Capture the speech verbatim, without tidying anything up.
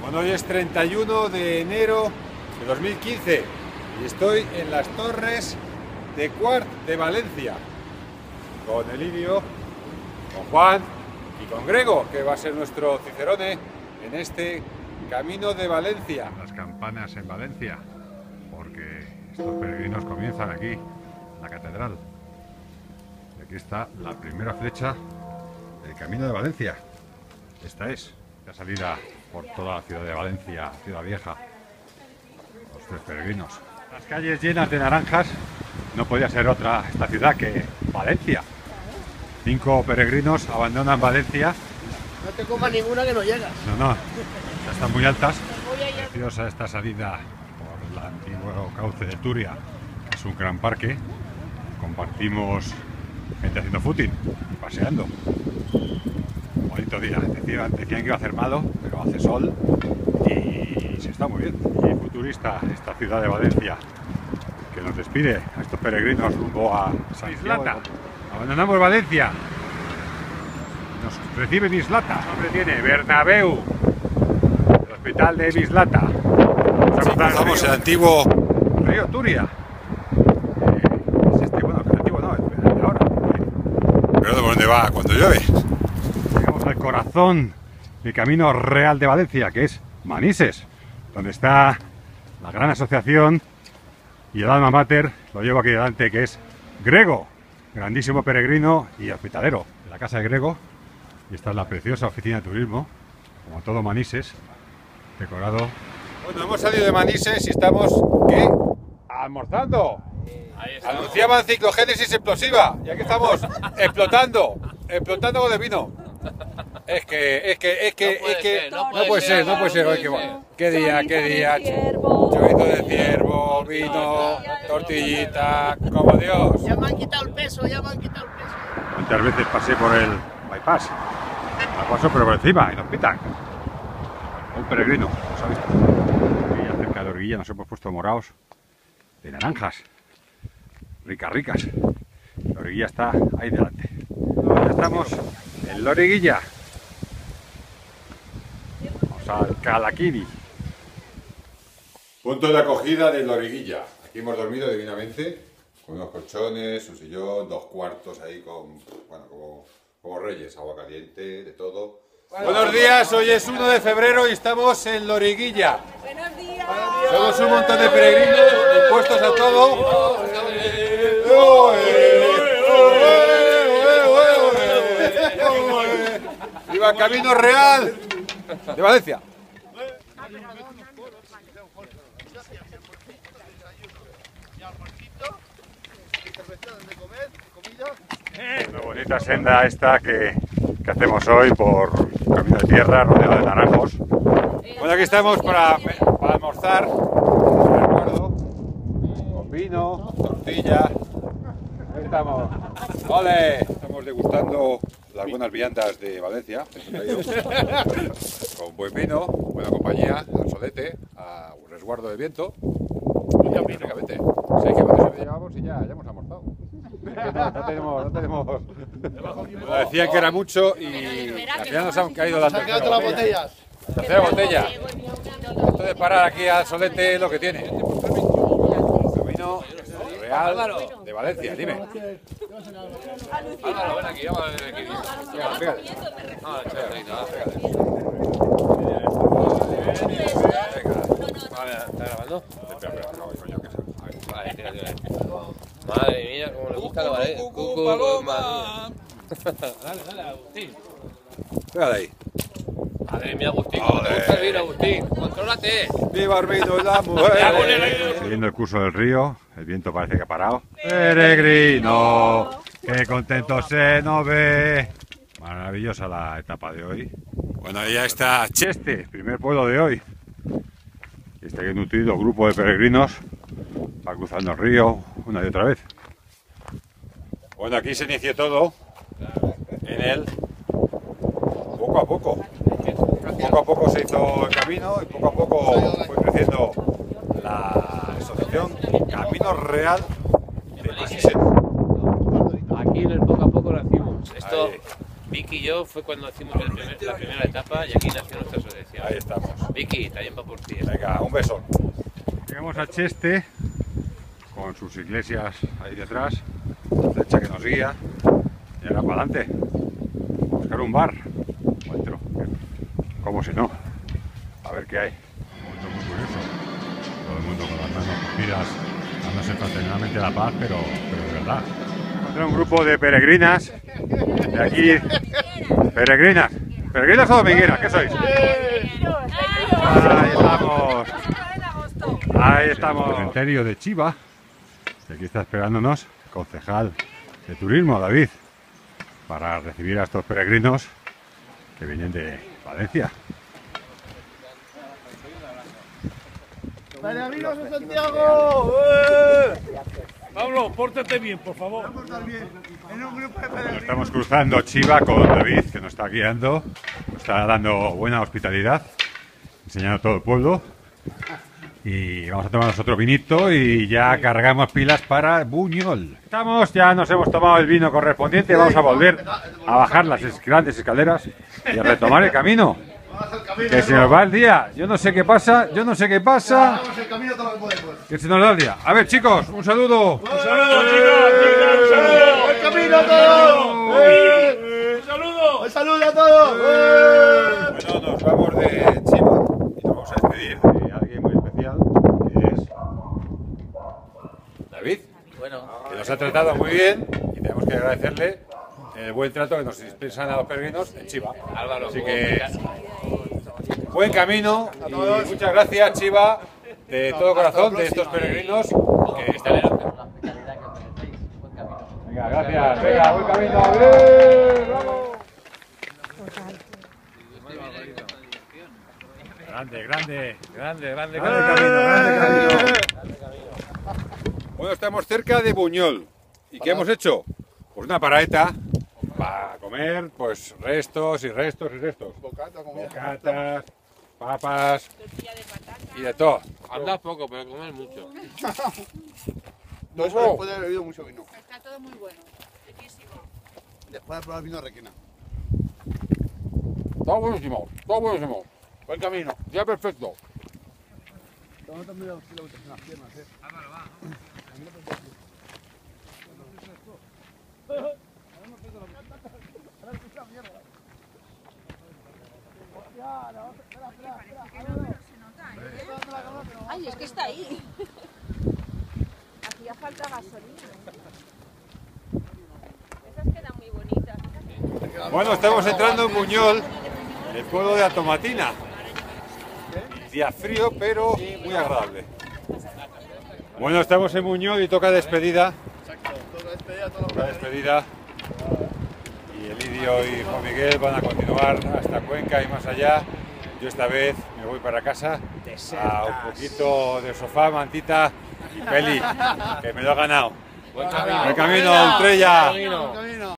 Bueno, hoy es treinta y uno de enero de dos mil quince y estoy en las torres de Quart de Valencia con Elidio, con Juan y con Grego, que va a ser nuestro cicerone en este camino de Valencia. Las campanas en Valencia, porque estos peregrinos comienzan aquí, en la catedral. Y aquí está la primera flecha del camino de Valencia. Esta es la salida por toda la ciudad de Valencia, ciudad vieja. Los tres peregrinos. Las calles llenas de naranjas, no podía ser otra esta ciudad que Valencia. Cinco peregrinos abandonan Valencia. No te comas ninguna que no llegas. No, no, ya están muy altas. Preciosa esta salida por el antiguo cauce de Turia, que es un gran parque. Compartimos gente haciendo footing y paseando. Bonito día. Decían, decían que iba a hacer malo, pero hace sol y se está muy bien. Y futurista esta ciudad de Valencia, que nos despide a estos peregrinos rumbo a San Islata. Abandonamos Valencia. Nos recibe Mislata. El nombre tiene Bernabéu, el hospital de Mislata. Sí, cruzamos el, el antiguo río Turia. Eh, es este, bueno, el antiguo no, el de ahora. Pero ¿de dónde va cuando llueve? Llegamos al corazón del camino real de Valencia, que es Manises, donde está la gran asociación y el alma mater, lo llevo aquí delante, que es Grego, grandísimo peregrino y hospitalero de la casa de Grego. Y esta es la preciosa oficina de turismo, como todo Manises, decorado. Bueno, hemos salido de Manises y estamos, ¿qué? Almorzando. Anunciaban ciclogénesis explosiva y aquí estamos explotando, explotando con el vino. Es que, es que, es que, no es que, ser, no, no puede ser, no puede ser. Oye, qué, qué día, qué día. Chorizo de ciervo, vino, tortillita, como Dios. Ya me han quitado el peso, ya me han quitado el peso. Muchas veces pasé por el bypass, la paso pero por encima y nos pitan. Un peregrino, ¿lo sabéis? Y cerca de Loriguilla nos hemos puesto morados de naranjas, ricas, ricas. Loriguilla está ahí delante. Ya estamos en Loriguilla. Vamos al Calaquini. Punto de acogida de Loriguilla. Aquí hemos dormido divinamente, con unos colchones, un sillón, dos cuartos ahí con, bueno, como, como reyes, agua caliente, de todo. Bueno, buenos días, hoy es uno de febrero y estamos en Loriguilla. Buenos días. Somos un montón de peregrinos dispuestos a todo. ¡Viva el Camino Real de Valencia! Una bonita senda esta que, que hacemos hoy por camino de tierra rodeado de naranjos. Bueno, aquí estamos para, para almorzar, recuerdo, con vino, tortilla. Ahí estamos. ¡Ole! Estamos degustando las buenas viandas de Valencia, con buen vino, buena compañía, al solete, a un resguardo de viento. Y prácticamente, seis kilómetros llevamos y ya, ya hemos almorzado. No, no tenemos, no tenemos. Nos decían que era mucho y al final nos han caído las terceras botellas. Tercera botella. Esto de parar aquí al solete es lo que tiene. Camino Real de Valencia, dime. Álvaro, ven aquí, vamos a ver aquí. Pégale, pégale. Ah, chévere, nada, pégale. Vale, ¿está grabando? Espera, espera, no, coño, que se... Vale, tira, tira. Madre mía, cómo le gusta la Valencia. Cucu, paloma. Dale, dale, Agustín. Pégale ahí. Madre mía, Agustín, cómo te gusta el vino, Agustín. Contrólate. ¡Viva el vino y la mujer! Siguiendo el curso del río, el viento parece que ha parado. Peregrino, qué contento se nos ve. Maravillosa la etapa de hoy. Bueno, ya está Cheste, primer pueblo de hoy. Y este nutrido grupo de peregrinos va cruzando el río una y otra vez. Bueno, aquí se inició todo en él poco a poco. Poco a poco se hizo el camino y poco a poco fue creciendo la asociación Camino Real de Manises. Aquí en el poco a poco nacimos. Esto, Ahí. Vicky y yo fue cuando hicimos el primer, la primera etapa y aquí nació nuestra asociación. Ahí estamos. Vicky, también va por ti. Venga, un beso. Llegamos a Cheste con sus iglesias ahí detrás, la flecha que nos guía, y ahora para adelante, buscar un bar o entro, como si no, a ver qué hay. Un momento muy curioso, todo el mundo con las manos cogidas, dándose fraternalmente la paz, pero, pero de verdad. Encontré un grupo de peregrinas de aquí, peregrinas, peregrinas o domingueras, ¿qué sois? Ahí estamos. Ahí estamos. El cementerio de Chiva. Y aquí está esperándonos el concejal de turismo, David, para recibir a estos peregrinos que vienen de Valencia. ¡Peregrinos de Santiago! Pablo, pórtate bien, por favor. Bueno, estamos cruzando Chiva con David, que nos está guiando, nos está dando buena hospitalidad, enseñando todo el pueblo. Y vamos a tomarnos otro vinito y ya cargamos pilas para Buñol. Estamos, ya nos hemos tomado el vino correspondiente, vamos a volver a bajar las grandes escaleras y a retomar el camino. Que se nos va el día, yo no sé qué pasa, yo no sé qué pasa. Que se nos da el día. A ver, chicos, un saludo. Un saludo, chicos, chicas, un saludo. ¡El camino a todos! Un saludo. ¡Un saludo a todos! Bueno, nos vamos de Chiva y nos vamos a despedir de alguien muy especial, que es David, Bueno, que nos ha tratado muy bien y tenemos que agradecerle el buen trato que nos dispensan a los peregrinos en Chiva. Álvaro, Así ¿cómo que explicas? buen camino y muchas gracias, Chiva, de todo corazón, de estos peregrinos que están en... Venga, gracias, venga, buen camino. ¡Bien! ¡Bravo! Grande, grande, grande, grande, grande camino, grande camino. Bueno, estamos cerca de Buñol. ¿Y qué hemos hecho? Pues una paradeta para comer, pues restos y restos y restos. Bocatas, papas y de todo. Andas poco, pero comer mucho. No, eso después de haber bebido mucho vino. Está todo muy bueno, riquísimo. Después de probar vino Requena. Todo buenísimo, todo buenísimo. Buen camino. Ya perfecto. Ay, es que está ahí. Hacía falta gasolina. Esas quedan muy bonitas. Bueno, estamos entrando en Buñol, el pueblo de Atomatina. Día frío, pero muy agradable. Bueno, estamos en Buñol y toca despedida. Toca despedida. Y Elidio y Juan Miguel van a continuar hasta Cuenca y más allá. Yo esta vez me voy para casa a un poquito de sofá, mantita y peli, que me lo ha ganado. Buen camino. Buen camino, Ultrella. Buen camino.